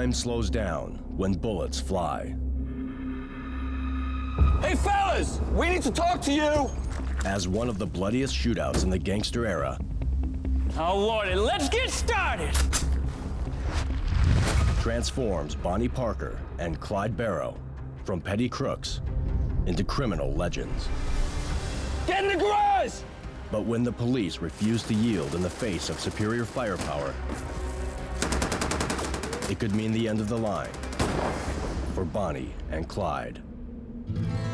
Time slows down when bullets fly. Hey fellas, we need to talk to you! As one of the bloodiest shootouts in the gangster era, Oh lordy, let's get started! transforms Bonnie Parker and Clyde Barrow from petty crooks into criminal legends. Get in the garage! But when the police refuse to yield in the face of superior firepower, it could mean the end of the line for Bonnie and Clyde.